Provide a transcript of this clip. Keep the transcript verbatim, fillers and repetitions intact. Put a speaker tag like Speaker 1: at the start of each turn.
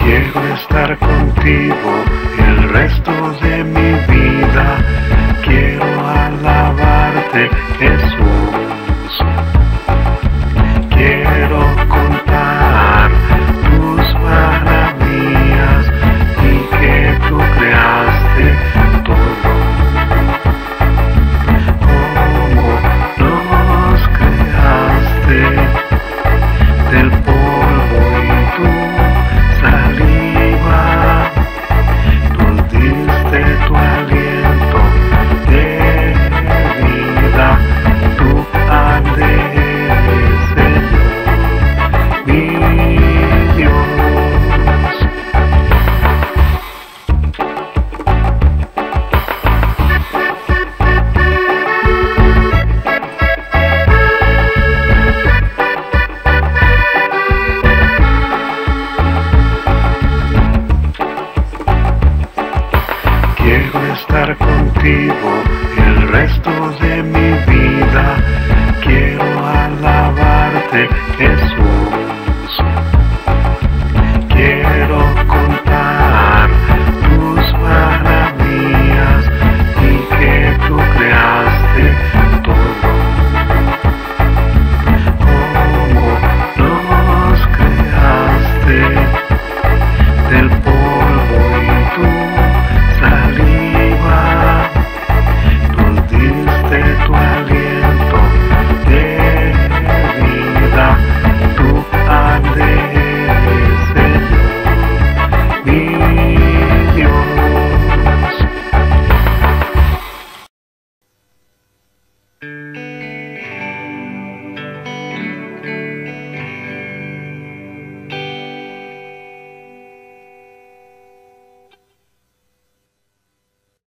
Speaker 1: Quiero estar contigo el resto de mi vida. Quiero alabarte, Jesús. Quiero contar tus maravillas y que tú creaste todo. Como nos creaste del polvo y tú saliva, nos diste tu aliento de vida, tu eres Señor, mi Dios. Quiero estar contigo